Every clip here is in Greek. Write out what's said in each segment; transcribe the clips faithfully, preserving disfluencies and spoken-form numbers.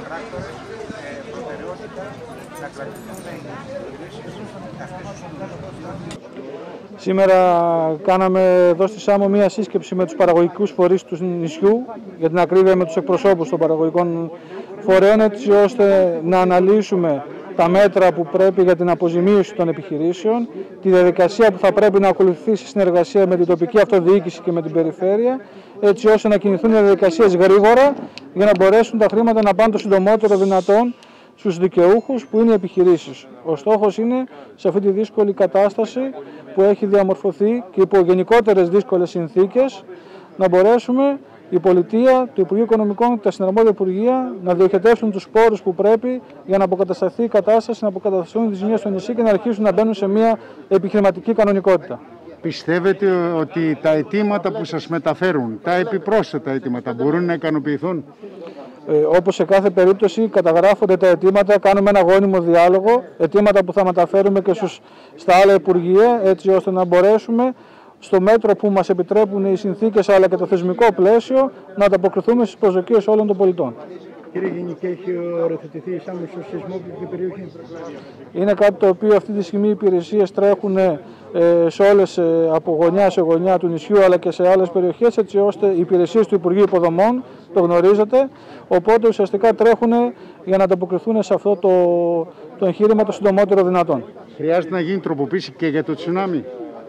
πράκτορες προτεραιότητα να κρατηθούν οι επιχειρήσεις αυτές τις ομάδες. Σήμερα κάναμε εδώ στη Σάμο μία σύσκεψη με τους παραγωγικούς φορείς του νησιού, για την ακρίβεια με τους εκπροσώπους των παραγωγικών φορέων, έτσι ώστε να αναλύσουμε τα μέτρα που πρέπει για την αποζημίωση των επιχειρήσεων, τη διαδικασία που θα πρέπει να ακολουθεί στη συνεργασία με την τοπική αυτοδιοίκηση και με την περιφέρεια, έτσι ώστε να κινηθούν οι διαδικασίες γρήγορα για να μπορέσουν τα χρήματα να πάνε το συντομότερο δυνατόν στους δικαιούχους που είναι οι επιχειρήσεις. Ο στόχος είναι σε αυτή τη δύσκολη κατάσταση που έχει διαμορφωθεί και υπό γενικότερες δύσκολες συνθήκες να μπορέσουμε η Πολιτεία, το Υπουργείο Οικονομικών και τα συναρμόδια Υπουργεία να διοχετεύσουν τους πόρους που πρέπει για να αποκατασταθεί η κατάσταση, να αποκατασταθούν τις ζημίες στο νησί και να αρχίσουν να μπαίνουν σε μια επιχειρηματική κανονικότητα. Πιστεύετε ότι τα αιτήματα που σας μεταφέρουν, τα επιπρόσθετα αιτήματα, μπορούν να ικανοποιηθούν? Ε, όπως σε κάθε περίπτωση καταγράφονται τα αιτήματα, κάνουμε ένα γόνιμο διάλογο, αιτήματα που θα μεταφέρουμε και στους, στα άλλα Υπουργεία, έτσι ώστε να μπορέσουμε στο μέτρο που μας επιτρέπουν οι συνθήκες αλλά και το θεσμικό πλαίσιο να ανταποκριθούμε στις προσδοκίες όλων των πολιτών. Κύριε Γενικέ, έχει οριοθετηθεί η Σάμο στο σεισμόπληκτη περιοχή? Είναι κάτι το οποίο αυτή τη στιγμή οι υπηρεσίες τρέχουν ε, σε όλες, ε, από γωνιά σε γωνιά του νησιού αλλά και σε άλλες περιοχές, έτσι ώστε οι υπηρεσίες του Υπουργείου Υποδομών, το γνωρίζετε, οπότε ουσιαστικά τρέχουν για να ανταποκριθούν σε αυτό το, το εγχείρημα το συντομότερο δυνατόν. Χρειάζεται να γίνει τροποποίηση και για το τσουνάμι?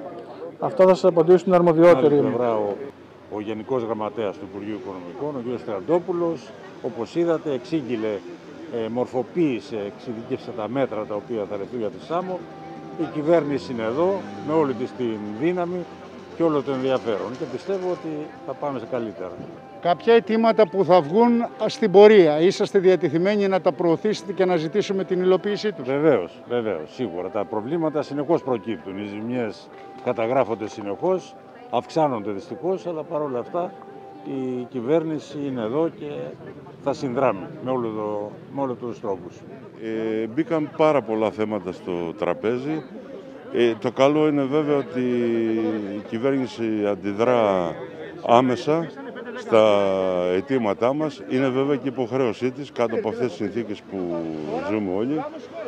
Αυτά θα σας απαντήσουν αρμοδιότεροι. Ο, ο Γενικός Γραμματέας του Υπουργείου Οικονομικών, ο κ. Στραντόπουλος, όπως είδατε, εξήγηλε, ε, μορφοποίησε, εξειδικεύσε τα μέτρα τα οποία θα ρεθούν για τη Σάμο. Η κυβέρνηση είναι εδώ με όλη της την δύναμη και όλο το ενδιαφέρον και πιστεύω ότι θα πάμε σε καλύτερα. Κάποια αιτήματα που θα βγουν στην πορεία, είσαστε διατεθειμένοι να τα προωθήσετε και να ζητήσουμε την υλοποίησή τους? Βεβαίως, βεβαίως, σίγουρα. Τα προβλήματα συνεχώς προκύπτουν. Οι ζημιές καταγράφονται συνεχώς, αυξάνονται δυστυχώς, αλλά παρόλα αυτά η κυβέρνηση είναι εδώ και θα συνδράμει με όλο το, με όλους τους τρόπους. Ε, μπήκαν πάρα πολλά θέματα στο τραπέζι. Ε, το καλό είναι βέβαια ότι η κυβέρνηση αντιδρά άμεσα στα αιτήματά μας. Είναι βέβαια και υποχρέωσή της κάτω από αυτές τις συνθήκες που ζούμε όλοι.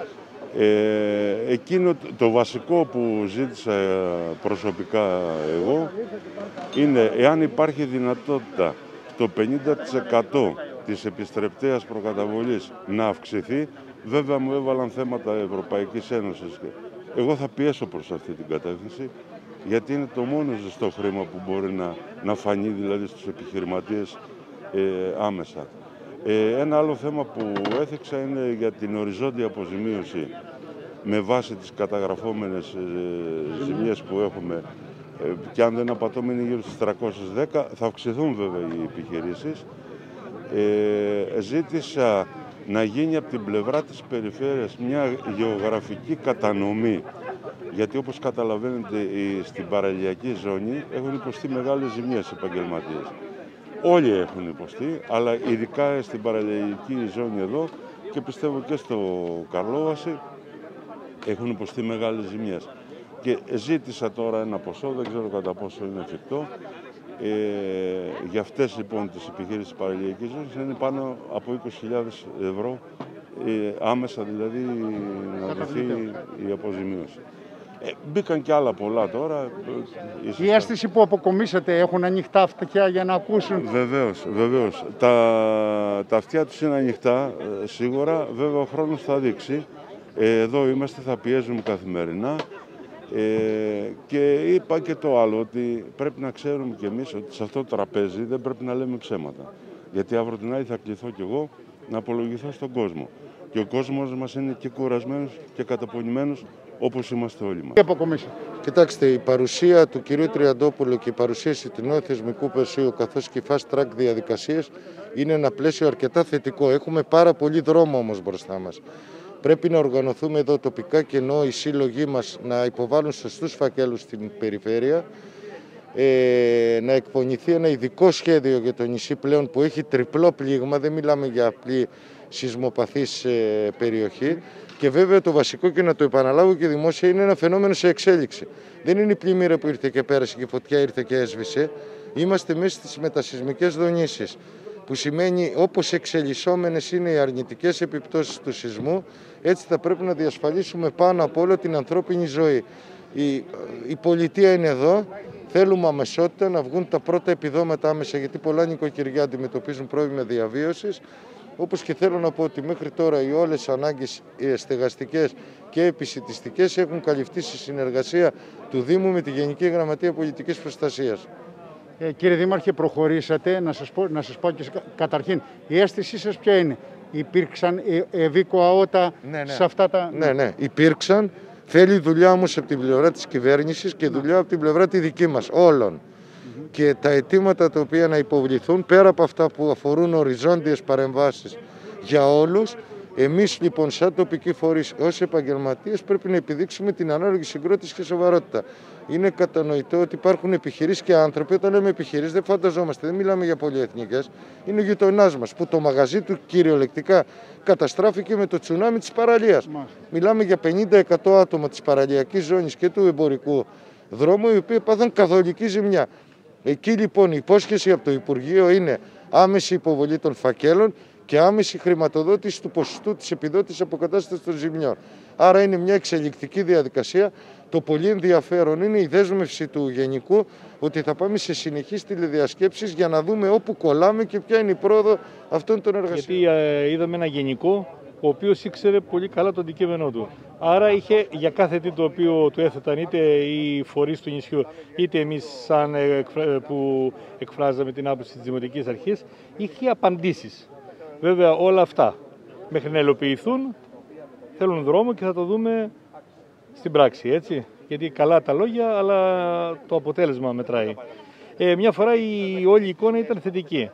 Ε, εκείνο το βασικό που ζήτησα προσωπικά εγώ είναι εάν υπάρχει δυνατότητα το πενήντα τοις εκατό της επιστρεπτέας προκαταβολής να αυξηθεί. Βέβαια μου έβαλαν θέματα Ευρωπαϊκής Ένωσης. Εγώ θα πιέσω προς αυτή την κατεύθυνση, γιατί είναι το μόνο ζεστό χρήμα που μπορεί να, να φανεί δηλαδή στους επιχειρηματίες ε, άμεσα. Ε, ένα άλλο θέμα που έθιξα είναι για την οριζόντια αποζημίωση με βάση τις καταγραφόμενες ε, ζημίες που έχουμε ε, και αν δεν απατώμε είναι γύρω στις τριακόσιες δέκα, θα αυξηθούν βέβαια οι επιχειρήσεις. Ε, ζήτησα να γίνει από την πλευρά της περιφέρειας μια γεωγραφική κατανομή, γιατί όπως καταλαβαίνετε στην παραλιακή ζώνη έχουν υποστεί μεγάλες ζημιές επαγγελματίες. Όλοι έχουν υποστεί, αλλά ειδικά στην παραλιακή ζώνη εδώ και πιστεύω και στο Καρλόβαση έχουν υποστεί μεγάλες ζημιές. Και ζήτησα τώρα ένα ποσό, δεν ξέρω κατά πόσο είναι εφικτό, ε, για αυτές λοιπόν τις επιχείρησεις της παραλιακής ζώνης είναι πάνω από είκοσι χιλιάδες ευρώ, ε, άμεσα δηλαδή να δοθεί η αποζημίωση. Ε, μπήκαν και άλλα πολλά τώρα. Η αίσθηση που αποκομίσατε, έχουν ανοιχτά αυτιά για να ακούσουν? Βεβαίως, βεβαίως. Τα, τα αυτιά τους είναι ανοιχτά, σίγουρα. Βέβαια ο χρόνος θα δείξει. Ε, εδώ είμαστε, θα πιέζουμε καθημερινά. Ε, και είπα και το άλλο, ότι πρέπει να ξέρουμε κι εμείς ότι σε αυτό το τραπέζι δεν πρέπει να λέμε ψέματα. Γιατί αύριο την άλλη θα κληθώ κι εγώ να απολογηθώ στον κόσμο. Και ο κόσμος μας είναι και κουρασμένος και καταπονημένος, όπως είμαστε όλοι μας. Κοιτάξτε, η παρουσία του κυρίου Τριαντόπουλου και η παρουσίαση του νέου θεσμικού πλαισίου καθώς και οι fast track διαδικασίες είναι ένα πλαίσιο αρκετά θετικό. Έχουμε πάρα πολύ δρόμο όμως μπροστά μας. Πρέπει να οργανωθούμε εδώ τοπικά και ενώ οι σύλλογοι μας να υποβάλουν σωστούς φακέλους στην περιφέρεια, ε, να εκπονηθεί ένα ειδικό σχέδιο για το νησί πλέον που έχει τριπλό πλήγμα, δεν μιλάμε για απλή σεισμοπαθής ε, περιοχή. Και βέβαια το βασικό, και να το επαναλάβω και δημόσια, είναι ένα φαινόμενο σε εξέλιξη. Δεν είναι η πλημμύρα που ήρθε και πέρασε και η φωτιά ήρθε και έσβησε. Είμαστε μέσα στις μετασεισμικές δονήσεις. που σημαίνει όπως εξελισσόμενες είναι οι αρνητικές επιπτώσεις του σεισμού, έτσι θα πρέπει να διασφαλίσουμε πάνω απ' όλο την ανθρώπινη ζωή. Η, η πολιτεία είναι εδώ, θέλουμε αμεσότητα να βγουν τα πρώτα επιδόματα άμεσα, γιατί πολλά νοικοκυριά αντιμετωπίζουν πρόβλημα διαβίωσης. Όπως και θέλω να πω ότι μέχρι τώρα οι όλες οι ανάγκες στεγαστικές και επισιτιστικές έχουν καλυφθεί στη συνεργασία του Δήμου με τη Γενική Γραμματεία Πολιτικής Προστασίας. Ε, κύριε Δήμαρχε, προχωρήσατε. Να σας πω, να σας πω και καταρχήν, η αίσθησή σας ποια είναι? Υπήρξαν ευήκο αότα ναι, ναι. σε αυτά τα... Ναι, ναι, υπήρξαν. Θέλει δουλειά όμως από την πλευρά της κυβέρνησης και δουλειά από την πλευρά τη δική μας, όλων. Mm-hmm. Και τα αιτήματα τα οποία να υποβληθούν, πέρα από αυτά που αφορούν οριζόντιες παρεμβάσεις για όλους, εμείς λοιπόν σαν τοπικοί φορείς, ως επαγγελματίες, πρέπει να επιδείξουμε την ανάλογη συγκρότηση και σοβαρότητα. Είναι κατανοητό ότι υπάρχουν επιχειρήσεις και άνθρωποι. Όταν λέμε επιχειρήσεις, δεν φανταζόμαστε, δεν μιλάμε για πολυεθνικές. Είναι ο γειτονάς μας που το μαγαζί του κυριολεκτικά καταστράφηκε με το τσουνάμι της παραλίας. Μάλιστα. Μιλάμε για πενήντα εκατό άτομα της παραλιακής ζώνης και του εμπορικού δρόμου, οι οποίοι πάθαν καθολική ζημιά. Εκεί λοιπόν η υπόσχεση από το Υπουργείο είναι άμεση υποβολή των φακέλων και άμεση χρηματοδότηση του ποσοστού της επιδότησης αποκατάστασης των ζημιών. Άρα είναι μια εξελικτική διαδικασία. Το πολύ ενδιαφέρον είναι η δέσμευση του Γενικού ότι θα πάμε σε συνεχείς τηλεδιασκέψεις για να δούμε όπου κολλάμε και ποια είναι η πρόοδο αυτών των εργασιών. Γιατί ε, είδαμε ένα γενικό ο οποίος ήξερε πολύ καλά το αντικείμενό του. Άρα είχε για κάθε τι το οποίο του έθεταν είτε οι φορείς του νησιού, είτε εμείς σαν ε, που εκφράζαμε την άποψη της Δημοτικής Αρχής, είχε απαντήσεις. Βέβαια όλα αυτά μέχρι να υλοποιηθούν θέλουν δρόμο και θα το δούμε στην πράξη, έτσι. Γιατί καλά τα λόγια, αλλά το αποτέλεσμα μετράει. Ε, μια φορά η όλη εικόνα ήταν θετική.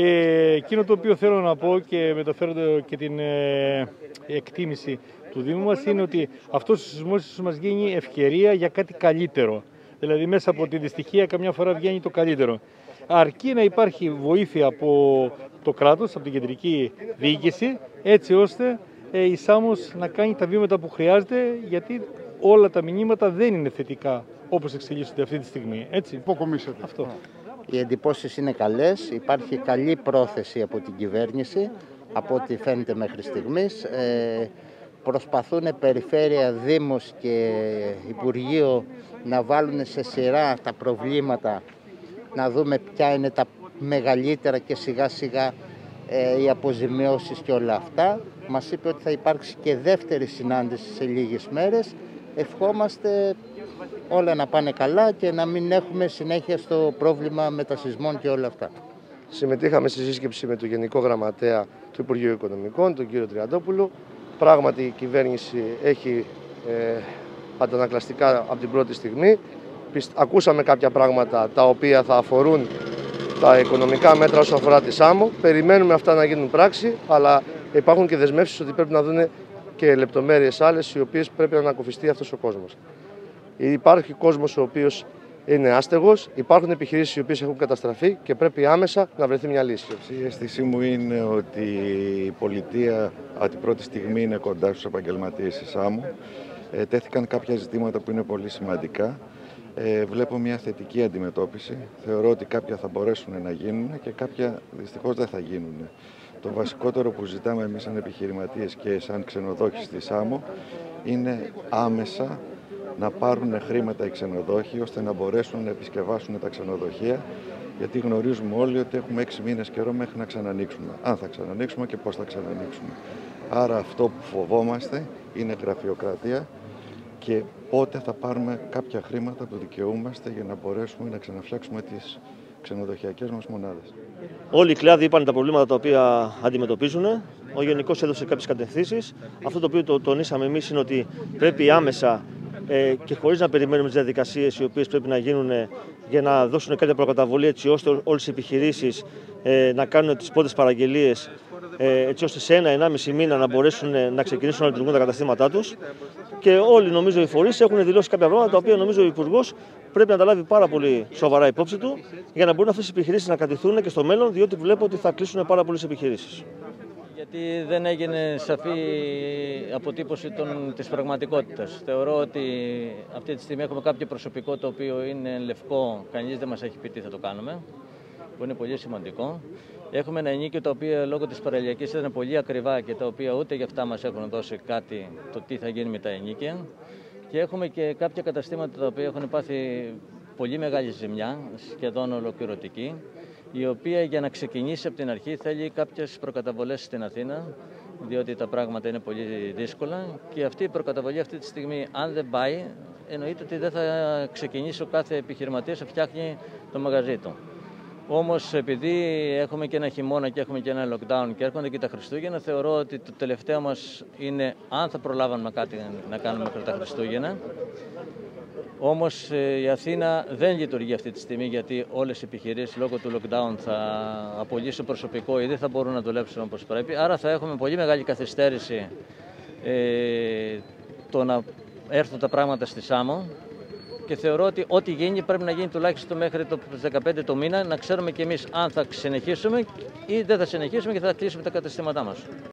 Ε, εκείνο το οποίο θέλω να πω και μεταφέρω και την ε, εκτίμηση του Δήμου μας είναι ότι αυτός ο σεισμός μας γίνει ευκαιρία για κάτι καλύτερο. Δηλαδή μέσα από τη δυστυχία καμιά φορά βγαίνει το καλύτερο. Αρκεί να υπάρχει βοήθεια από το κράτος, από την κεντρική διοίκηση, έτσι ώστε ε, η Σάμος να κάνει τα βήματα που χρειάζεται, γιατί όλα τα μηνύματα δεν είναι θετικά όπως εξελίσσονται αυτή τη στιγμή. Έτσι. Αυτό. Οι εντυπώσεις είναι καλές, υπάρχει καλή πρόθεση από την κυβέρνηση, από ό,τι φαίνεται μέχρι στιγμής. Ε, προσπαθούν Περιφέρεια, Δήμος και Υπουργείο να βάλουν σε σειρά τα προβλήματα, να δούμε ποια είναι τα μεγαλύτερα και σιγά σιγά ε, οι αποζημιώσεις και όλα αυτά. Μας είπε ότι θα υπάρξει και δεύτερη συνάντηση σε λίγες μέρες. Ευχόμαστε όλα να πάνε καλά και να μην έχουμε συνέχεια στο πρόβλημα μετασεισμών και όλα αυτά. Συμμετείχαμε στη σύσκεψη με τον Γενικό Γραμματέα του Υπουργείου Οικονομικών, τον κύριο Τριαντόπουλο. Πράγματι η κυβέρνηση έχει ε, αντανακλαστικά από την πρώτη στιγμή. Ακούσαμε κάποια πράγματα τα οποία θα αφορούν τα οικονομικά μέτρα όσον αφορά τη Σάμο. Περιμένουμε αυτά να γίνουν πράξη, αλλά υπάρχουν και δεσμεύσεις ότι πρέπει να δουν και λεπτομέρειες άλλες, οι οποίες πρέπει να ανακουφιστεί αυτός ο κόσμος. Υπάρχει κόσμος ο οποίος είναι άστεγος, υπάρχουν επιχειρήσεις οι οποίες έχουν καταστραφεί και πρέπει άμεσα να βρεθεί μια λύση. Η αίσθησή μου είναι ότι η πολιτεία από την πρώτη στιγμή είναι κοντά στους επαγγελματίες της Σάμου. Ε, τέθηκαν κάποια ζητήματα που είναι πολύ σημαντικά. Ε, βλέπω μια θετική αντιμετώπιση. Θεωρώ ότι κάποια θα μπορέσουν να γίνουν και κάποια δυστυχώς δεν θα γίνουν. Το βασικότερο που ζητάμε εμείς σαν επιχειρηματίες και σαν ξενοδόχοι στη Σάμο είναι άμεσα να πάρουν χρήματα οι ξενοδόχοι ώστε να μπορέσουν να επισκευάσουν τα ξενοδοχεία, γιατί γνωρίζουμε όλοι ότι έχουμε έξι μήνες καιρό μέχρι να ξανανοίξουμε. Αν θα ξανανοίξουμε και πώς θα ξανανοίξουμε. Άρα αυτό που φοβόμαστε είναι γραφειοκρατία και πότε θα πάρουμε κάποια χρήματα που δικαιούμαστε για να μπορέσουμε να ξαναφτιάξουμε τις ξενοδοχειακές μας μονάδες. Όλοι οι κλάδοι είπαν τα προβλήματα τα οποία αντιμετωπίζουν. Ο Γενικός έδωσε κάποιες κατευθύνσεις. Αυτό το οποίο το τονίσαμε εμείς είναι ότι πρέπει άμεσα ε, και χωρίς να περιμένουμε τις διαδικασίες οι οποίες πρέπει να γίνουν για να δώσουν κάποια προκαταβολή, έτσι ώστε όλες οι επιχειρήσεις ε, να κάνουν τις πρώτες παραγγελίες, ε, έτσι ώστε σε ένα-ενάμιση μήνα να μπορέσουν να ξεκινήσουν να λειτουργούν τα καταστήματά τους. Και όλοι νομίζω οι φορείς έχουν δηλώσει κάποια πράγματα τα οποία νομίζω ο Υπουργός πρέπει να τα λάβει πάρα πολύ σοβαρά υπόψη του για να μπορούν αυτές οι επιχειρήσεις να κρατηθούν και στο μέλλον, διότι βλέπω ότι θα κλείσουν πάρα πολλές επιχειρήσεις. Γιατί δεν έγινε σαφή αποτύπωση των, της πραγματικότητας. Θεωρώ ότι αυτή τη στιγμή έχουμε κάποιο προσωπικό το οποίο είναι λευκό, κανείς δεν μας έχει πει τι θα το κάνουμε, που είναι πολύ σημαντικό. Έχουμε ένα ενίκιο το οποίο λόγω της παραλιακής ήταν πολύ ακριβά και τα οποία ούτε για αυτά μας έχουν δώσει κάτι το τι θα γίνει με τα ενίκια. Και έχουμε και κάποια καταστήματα τα οποία έχουν πάθει πολύ μεγάλη ζημιά, σχεδόν ολοκληρωτική, η οποία για να ξεκινήσει από την αρχή θέλει κάποιες προκαταβολές στην Αθήνα, διότι τα πράγματα είναι πολύ δύσκολα και αυτή η προκαταβολή αυτή τη στιγμή, αν δεν πάει, εννοείται ότι δεν θα ξεκινήσει ο κάθε επιχειρηματίας να φτιάχνει το μαγαζί του. Όμως επειδή έχουμε και ένα χειμώνα και έχουμε και ένα lockdown και έρχονται και τα Χριστούγεννα, θεωρώ ότι το τελευταίο μας είναι αν θα προλάβαμε κάτι να κάνουμε μέχρι τα Χριστούγεννα. Όμως η Αθήνα δεν λειτουργεί αυτή τη στιγμή γιατί όλες οι επιχειρήσεις λόγω του lockdown θα απολύσουν προσωπικό ή δεν θα μπορούν να δουλέψουν όπως πρέπει. Άρα θα έχουμε πολύ μεγάλη καθυστέρηση ε, το να έρθουν τα πράγματα στη Σάμο. Και θεωρώ ότι ό,τι γίνει πρέπει να γίνει τουλάχιστον μέχρι το δεκαπέντε το μήνα, να ξέρουμε κι εμείς αν θα συνεχίσουμε ή δεν θα συνεχίσουμε και θα κλείσουμε τα καταστήματά μας.